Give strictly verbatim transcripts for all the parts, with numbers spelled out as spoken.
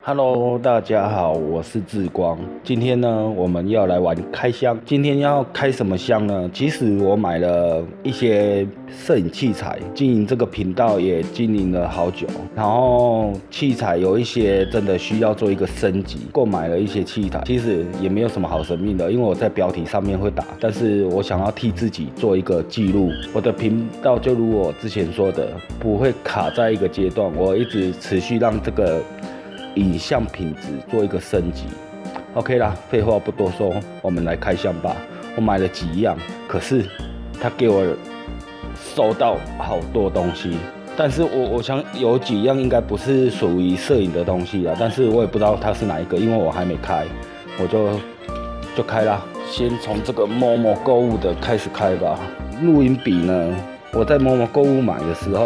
Hello，大家好，我是志光。今天呢，我们要来玩开箱。今天要开什么箱呢？其实我买了一些摄影器材，经营这个频道也经营了好久。然后器材有一些真的需要做一个升级，购买了一些器材。其实也没有什么好神秘的，因为我在标题上面会打，但是我想要替自己做一个记录。我的频道就如我之前说的，不会卡在一个阶段，我一直持续让这个影像品质做一个升级 ，OK 啦，废话不多说，我们来开箱吧。我买了几样，可是他给我收到好多东西，但是我我想有几样应该不是属于摄影的东西啦，但是我也不知道它是哪一个，因为我还没开，我就就开啦。先从这个某某购物的开始开吧。录音笔呢，我在某某购物买的时候。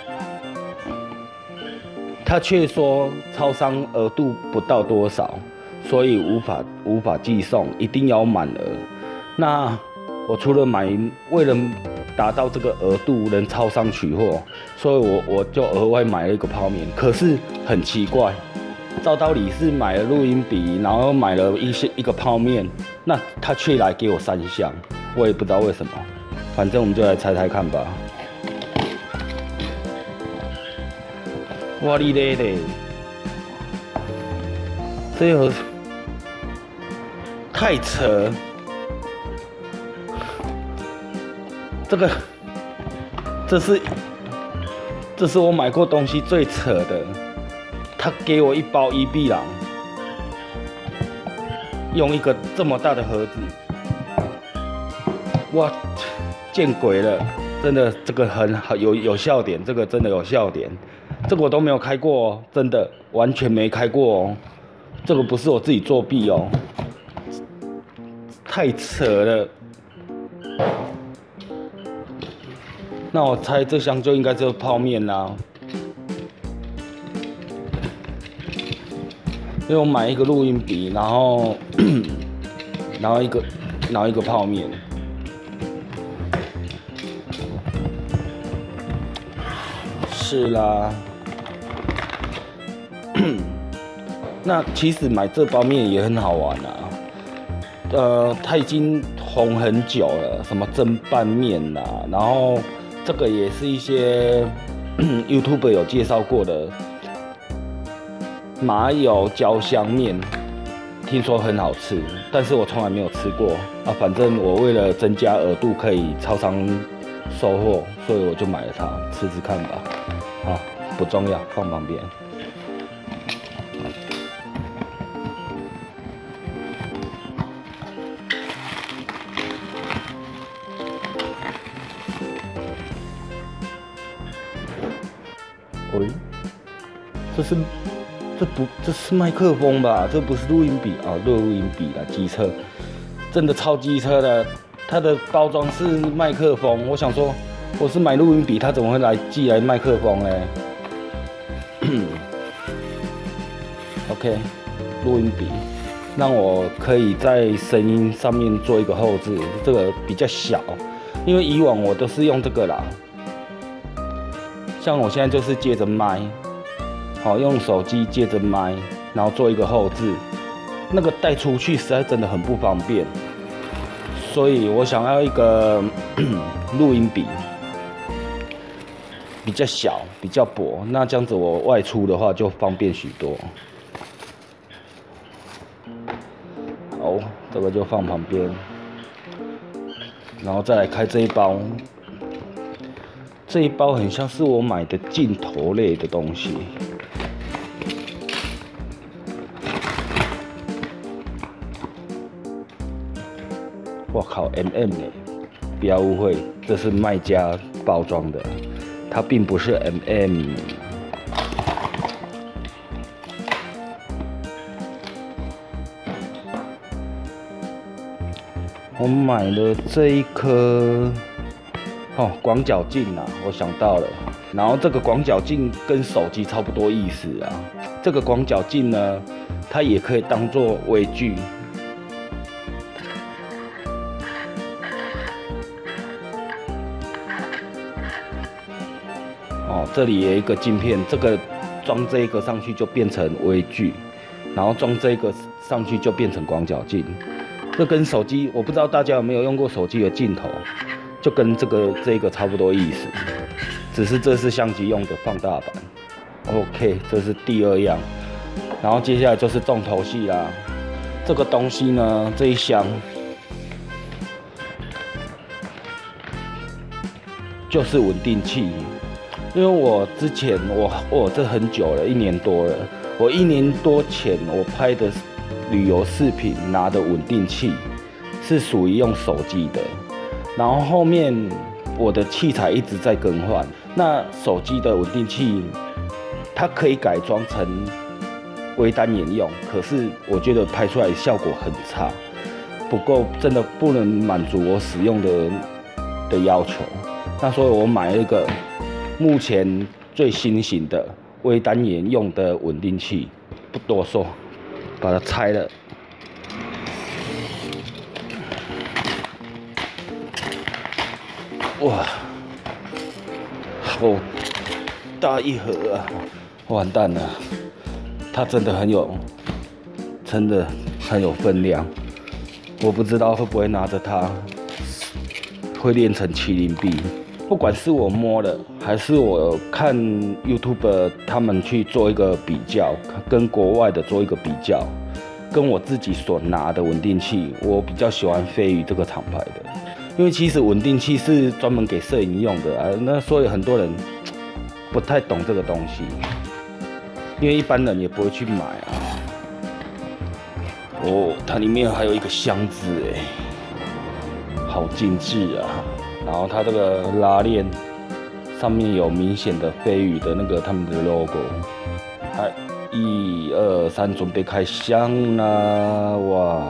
他却说超商额度不到多少，所以无法无法寄送，一定要满额。那我除了买，为了达到这个额度能超商取货，所以我我就额外买了一个泡面。可是很奇怪，照道理是买了录音笔，然后买了一些一个泡面，那他却来给我三箱，我也不知道为什么。反正我们就来猜猜看吧。哇哩嘞嘞，这有太扯！这个，这是，这是我买过东西最扯的。他给我一包伊碧朗，用一个这么大的盒子，哇，见鬼了！真的，这个很好，有有笑点，这个真的有笑点。这个我都没有开过哦，真的完全没开过哦。这个不是我自己作弊哦，太扯了。那我猜这箱就应该就是泡面啦，因为我买一个录音笔，然后然后一个然后一个泡面。是啦。那其实买这包面也很好玩啊，呃，它已经红很久了，什么蒸拌面啦，然后这个也是一些 YouTube 有介绍过的麻油焦香面，听说很好吃，但是我从来没有吃过啊。反正我为了增加额度可以超商收货，所以我就买了它，吃吃看吧。啊，不重要，放旁边。喂，这是这不这是麦克风吧？这不是录音笔啊，录音笔啦，机车，真的超机车的。它的包装是麦克风，我想说我是买录音笔，它怎么会来寄来麦克风呢？OK， 录音笔让我可以在声音上面做一个后置，这个比较小，因为以往我都是用这个啦。像我现在就是接着麦，好用手机接着麦，然后做一个后置，那个带出去实在真的很不方便，所以我想要一个录音笔，比较小，比较薄，那这样子我外出的话就方便许多。好，这个就放旁边，然后再来开这一包。这一包很像是我买的镜头类的东西，我靠 ，M M 呢？不要误会，这是卖家包装的，它并不是 M M。我买了这一颗。哦，广角镜啊，我想到了。然后这个广角镜跟手机差不多意思啊。这个广角镜呢，它也可以当做微距。哦，这里有一个镜片，这个装这个上去就变成微距。 然后装这个上去就变成广角镜。这跟手机，我不知道大家有没有用过手机的镜头，就跟这个这个差不多意思，只是这是相机用的放大版。OK， 这是第二样，然后接下来就是重头戏啦。这个东西呢，这一箱就是稳定器，因为我之前我我这很久了，一年多了，我一年多前我拍的旅游视频拿的稳定器是属于用手机的，然后后面我的器材一直在更换，那手机的稳定器它可以改装成微单眼用，可是我觉得拍出来效果很差，不够，真的不能满足我使用的的要求。那所以我买了一个目前最新型的微单眼用的稳定器，不多说。把它拆了，哇，好大一盒啊！完蛋了，它真的很有，真的很有分量。我不知道会不会拿着它会练成麒麟臂。不管是我摸的，还是我看 YouTube 他们去做一个比较，跟国外的做一个比较，跟我自己所拿的稳定器，我比较喜欢飞鱼这个厂牌的，因为其实稳定器是专门给摄影用的啊，那所以很多人不太懂这个东西，因为一般人也不会去买啊。哦，它里面还有一个箱子哎，好精致啊！然后它这个拉链上面有明显的飞鱼的那个他们的 logo。哎，一二三，准备开箱啦！哇，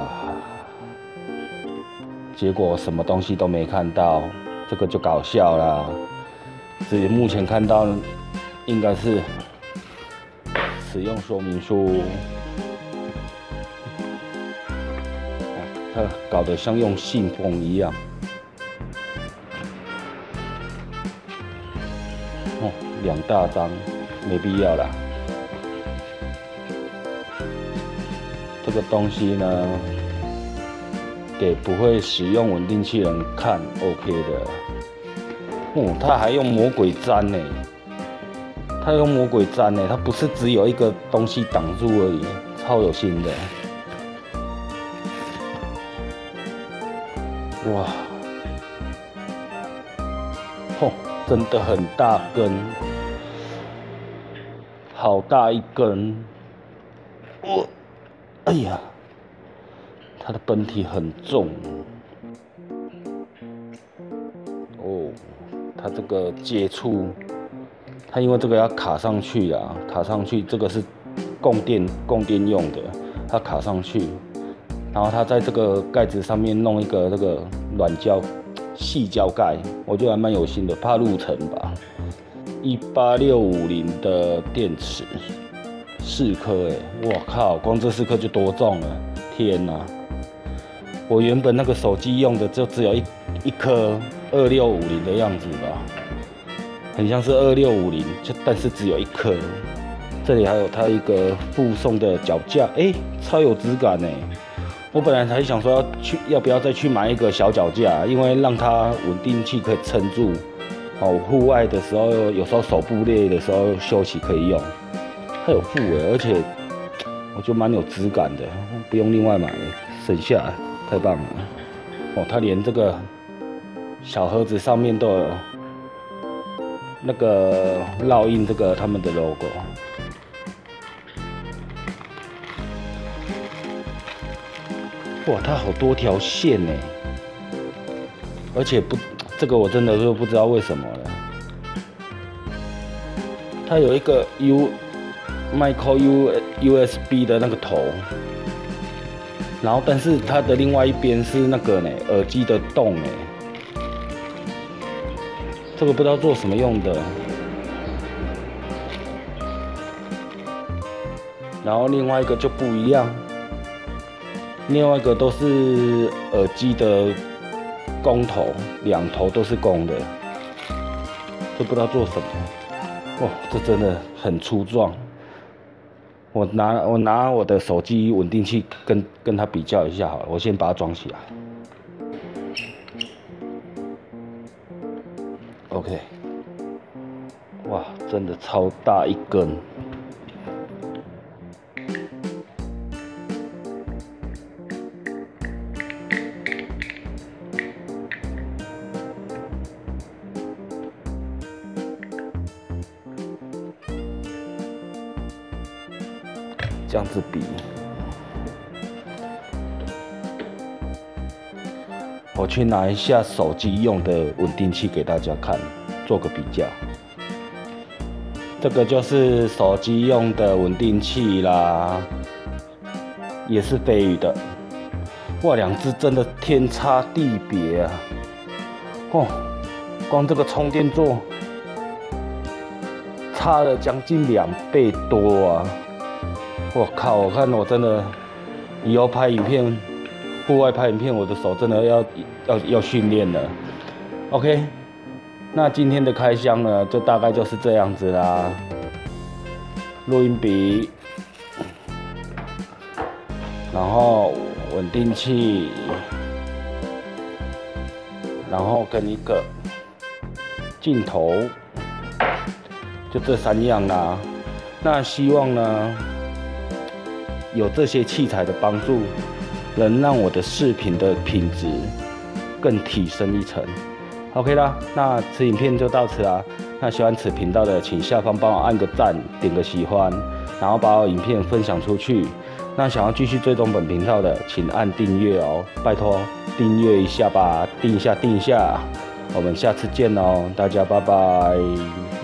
结果什么东西都没看到，这个就搞笑啦。所以目前看到应该是使用说明书，它搞得像用信封一样。哦，两大张，没必要啦。这个东西呢，给不会使用稳定器人看 ，OK 的。哦，它还用魔鬼毡呢，它用魔鬼毡呢，它不是只有一个东西挡住而已，超有心的。哇，哦，真的很大根，好大一根。哦，哎呀，它的本体很重。哦，它这个接触，它因为这个要卡上去啊，卡上去，这个是供电供电用的，它卡上去。然后它在这个盖子上面弄一个这个软胶、细胶盖，我觉得还蛮有心的，怕入尘吧。一八六五零的电池，四颗哎，我靠，光这四颗就多重了，天哪！我原本那个手机用的就只有一一颗二六五零的样子吧，很像是二六五零，就但是只有一颗。这里还有它一个附送的脚架，哎、欸，超有质感哎。我本来还想说要去，要不要再去买一个小脚架，因为让它稳定器可以撑住。哦，户外的时候，有时候手部累的时候休息可以用。它有附哎，而且我觉得蛮有质感的，不用另外买，省下来，太棒了。哦，它连这个小盒子上面都有那个烙印这个他们的 logo。哇，它好多条线呢，而且不，这个我真的就不知道为什么了。它有一个 U micro U U S B 的那个头，然后但是它的另外一边是那个呢耳机的洞呢，这个不知道做什么用的。然后另外一个就不一样。另外一个都是耳机的公头，两头都是公的，都不知道做什么。哇，这真的很粗壮。 我拿我拿我的手机稳定器跟跟它比较一下好了，我先把它装起来。OK， 哇，真的超大一根。这样子比，我去拿一下手机用的稳定器给大家看，做个比较。这个就是手机用的稳定器啦，也是飞宇的。哇，两只真的天差地别啊！哦，光这个充电座差了将近两倍多啊！我靠！我看我真的以后拍影片，户外拍影片，我的手真的要要要训练了。OK， 那今天的开箱呢，就大概就是这样子啦。录音笔，然后稳定器，然后跟一个镜头，就这三样啦。那希望呢，有这些器材的帮助，能让我的视频的品质更提升一层。OK 啦，那此影片就到此啦。那喜欢此频道的，请下方帮我按个赞，点个喜欢，然后把我影片分享出去。那想要继续追踪本频道的，请按订阅哦，拜托订阅一下吧，订一下订一下。我们下次见哦，大家拜拜。